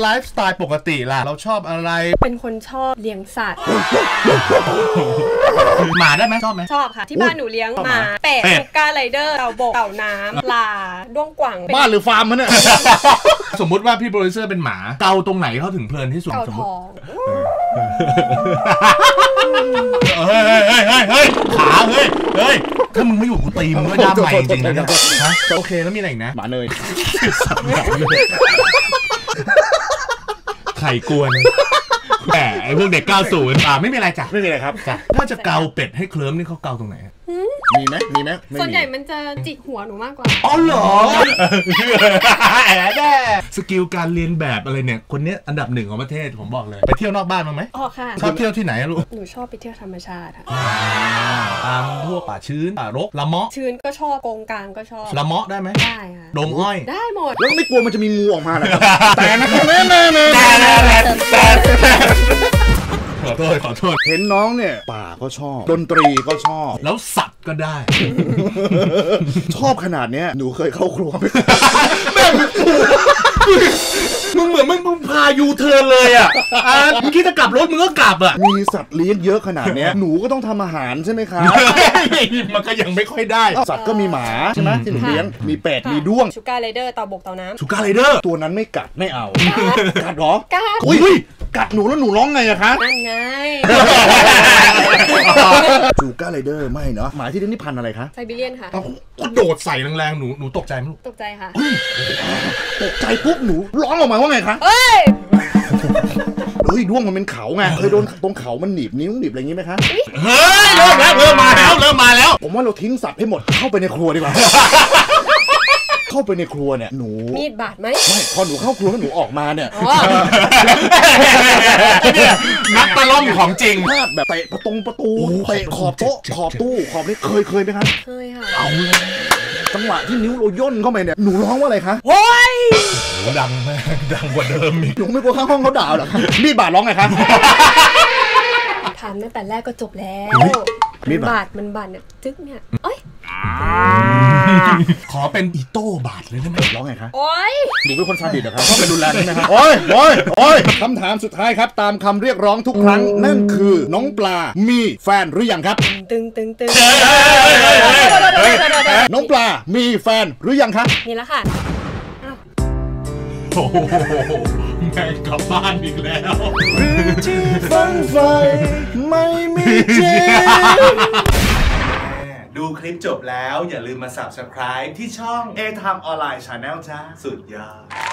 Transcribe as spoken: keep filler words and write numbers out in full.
ไลฟ์สไตล์ปกติล่ะเราชอบอะไรเป็นคนชอบเลี้ยงสัตว์หมาได้ไหมชอบไหมชอบค่ะที่บ้านหนูเลี้ยงหมาเป็ดชูการ์ไรเดอร์เต่าบกเต่าน้ำปลาด้วงกว่างบ้านหรือฟาร์มมันเนี่ยสมมุติว่าพี่โปรดิวเซอร์เป็นหมาเกาตรงไหนเขาถึงเพลินที่สุดเกาท้องเฮ้ยเฮ้ยเฮ้ยเฮ้ยขาเฮ้ยเฮ้ยถ้ามึงไม่อยู่กูตีมึงด้วยด้ามใหม่จริงๆนะเนี่ยฮะโอเคแล้วมีอะไรอีกนะหมาเนยไข่กวนแหมไอ้พวกเด็กเก้าสิบอ่าไม่มีอะไรจ้ะไม่มีอะไรครับจ้ะถ้าจะเกาเป็ดให้เคลิ้มนี่เขาเกาตรงไหนมีไหมมีไหมส่วนใหญ่มันจะจิกหัวหนูมากกว่าอ๋อเหรอสกิลการเรียนแบบอะไรเนี่ยคนนี้อันดับหนึ่งของประเทศผมบอกเลยไปเที่ยวนอกบ้านมั้ยไหมอ๋อค่ะชอบเที่ยวที่ไหนลูกหนูชอบไปเที่ยวธรรมชาติค่ะตามพวกป่าชื้นป่ารกละเมาะชื้นก็ชอบโกงกลางก็ชอบละเมาะได้ไหมได้ค่ะดงอ้อยได้หมดแล้วไม่กลัวมันจะมีงูออกมาเหรอครับแต่นะครับแน่แน่แน่ขอโทษขอโทษเห็นน้องเนี่ยป่าก็ชอบดนตรีก็ชอบแล้วสัตว์ก็ได้ชอบขนาดเนี้ยหนูเคยเข้าครัวไหมมึงเหมือนมึงพายูเทิร์นเลยอ่ะมึงคิดจะกลับรถมึงก็กลับอ่ะมีสัตว์เลี้ยงเยอะขนาดเนี้ยหนูก็ต้องทำอาหารใช่ไหมครับมันก็ยังไม่ค่อยได้สัตว์ก็มีหมาใช่ไหมที่หนูเลี้ยงมีเป็ดมีด้วงชูการ์ไรเดอร์เต่าบกเต่าน้ำชูการ์ไรเดอร์ตัวนั้นไม่กัดไม่เอากัดหรอกัดอุ้ยกัดหนูแล้วหนูร้องไงอะคะนั่นไงชูการ์ไรเดอร์ไม่เนาะหมาที่นี่พันอะไรคะไซบีเรียนค่ะก็โดดใส่แรงๆหนูหนูตกใจไหมลูกตกใจค่ะตกใจปุ๊บหนูร้องออกมาว่าไงคะเฮ้ยเฮ้ยด้วงมันเป็นเขาไงเคยโดนตรงเขามันหนีบนิ้วหนีบอะไรอย่างงี้ไหมคะเฮ้ยเริ่มแล้วเริ่มมาแล้วเริ่มมาแล้วผมว่าเราทิ้งสัตว์ให้หมดเข้าไปในครัวดีกว่าเข้าไปในครัวเนี่ยหนูมีดบาดไหมไม่พอหนูเข้าครัวแล้วหนูออกมาเนี่ยนักตะล่อมของจริงพลาดแบบเตะประตูประตูเตะขอบโต๊ะขอบตู้ขอบนี้เคยเคยไหมครับเคยค่ะเอาเลยจังหวะที่นิ้วเราย่นเข้าไปเนี่ยหนูร้องว่าอะไรคะโอ้ยดังมากดังกว่าเดิมหนูไม่กลัวข้างห้องเขาด่าหรอคะมีดบาดร้องไงคะทานตั้งแต่แรกก็จบแล้วมีบาดมันบาดเนี่ยจึ๊กเนี่ยเอ้ยขอเป็นอีโต้บาดเลยได้ไหมร้องไงคะโอ้ยหนูเป็นคนซาดิสเหรอครับชอบเป็นรุนแรงใช่ไหมครับโอ้ยโอ้ยโอ้ยคำถามสุดท้ายครับตามคำเรียกร้องทุกครั้งนั่นคือน้องปลามีแฟนหรือยังครับตึงตึงตึงน้องปลามีแฟนหรือยังครับนี่แล้วค่ะโอ้โหแม่กลับบ้านอีกแล้วที่ฝันไฟไม่มีจริงดูคลิปจบแล้วอย่าลืมมา ซับสไครบ์ ที่ช่อง เอ ไทม์ ออนไลน์ ชาแนล จ้าสุดยอด